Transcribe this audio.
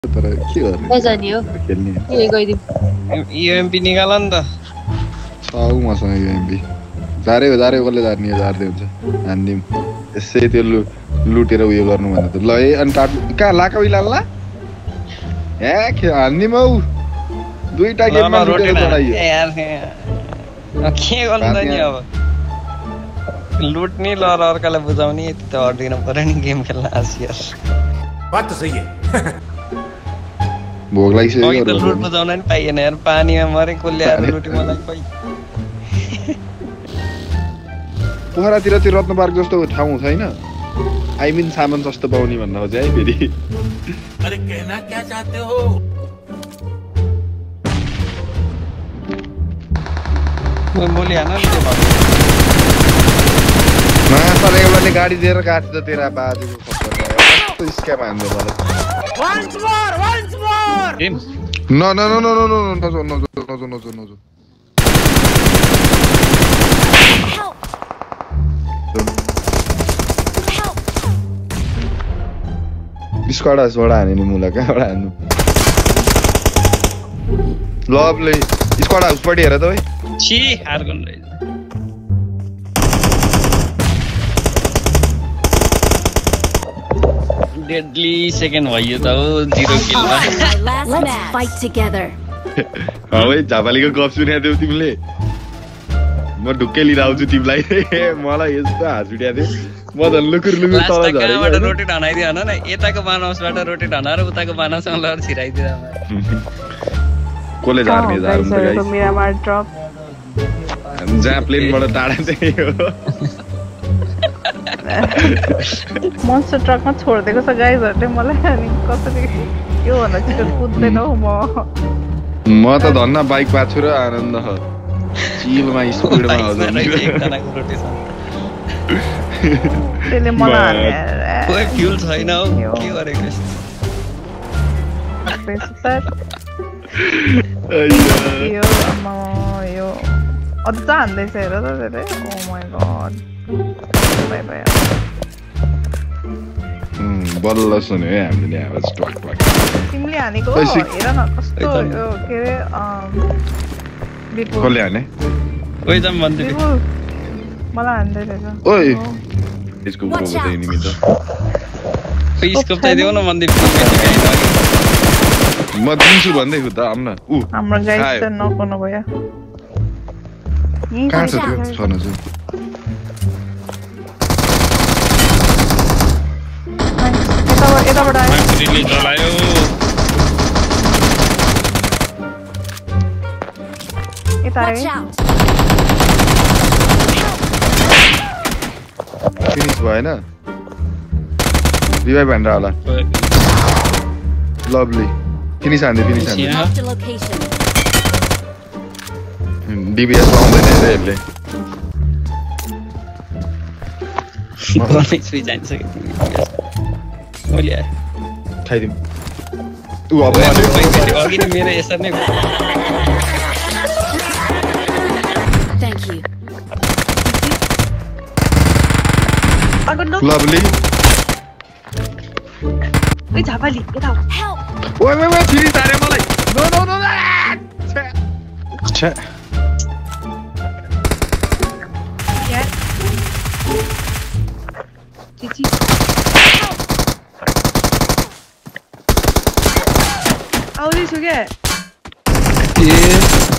तर के गर्ने नजाने हो खेल्ने के गइदिम यूएमपी निकाल नि त छौ मसँग यूएमपी जारे कसले जार्ने जार्दै हुन्छ हान्दिम यसै त्यो लुटेर उयो गर्नु भन्दा त ल ए अनि टाट कहाँ लाका उइलाल्ला हे हान्दिम हौ दुईटा गेममा लुटेर चढाइयो यार के गर्नु त नि अब लुट्ने ल अर्कालाई बुझाउने यति त हट्दिन पर्यो नि गेम खेल्न आसियर बात त सही है भोग लागिसक्यो अघि त लुट बुझाउन नि पाइएन यार पानीमा मरे कसले आएर लुटी मलाई खोइ पोखरातिर त्यो रत्न पार्क जस्तो ठाउँ छैन आई मिन सामान सस्तो पाउने भन्न खोजे है फेरि अरे कहना क्या चाहते हो बोली हान नि त्यो मासले एउटाले गाडी दिएर काट्छ त तेरा बाजेको कस्तो स्क्याम हान्दै मलाई once more No. Squad हाने नि मुला कहाँबाट हान्नु लभले स्क्वाड हाउस पट्टि हेर त भाइ छी हार गर्नु रहेछ डेडली सेकेन्ड भयो त हो 0 किलमा Let's fight together. भाइ झापालीको गफ सुन्या थियौ तिमीले म ढुक्कै लिएर आउँछु तिमीलाई मलाई यस्तो हाँस उठ्या थियो म त लुकुर तल झरेको कहाँबाट रोटेट हनाइदियो भन न यताको बानाउसबाट रोटेट हनाएर उताको बानाउससँग लगेर छिराइदियो कसले झार्ने झार्नु त गाइस मिरामार ड्रप जहाँ प्लेनबाट टाढा चाहिँ हो मोन्स्टर ट्रकमा छोडिदिएको छ गाइजहरूले मलाई अनि कसरी यो भन्दा छिटो कुद्दैन हौ म त धन्न बाइक पाछु र आनन्द चिलमा स्पिडमा त्यसले मलाई कोही फ्युल छैन हौ के गरेको यो अझ हान्दैछ हेर त त्यसले oh my god bye bye बल्ल सुन्यो है हामीले आवाज टक टक तिमीले हानेको हेर न कस्तो यो के रे विपुल कसले हाने कोही जाम भन्दै विपुल मलाई हान्दै रहेछ ओइ यसको उको बदै नि मित्र कोही स्कोप चाहिँ देऊ न भन्दै म दिन्छु भन्दै खु त आउन उ हाम्रो गाइस त नकोनो भयो कहाँ छ त्यो छन चाहिँ यताबाट आयो रिलिज चलायो यता Watch आयो out. फिनिस भएन रिभाइभ हान्दा होला लभली फिनिस हान्दै Marked a location. डिबिएस आउँदैन है यसले गर्नै सुई जान्छ कि मैले खाइदिउँ उ अब अघि नै मेरो यसरी नै Thank you. लभली ओइ झापाली यता Help. ओइ फिनिस हारे मलाई नो छे चिची आउँदैछु क्या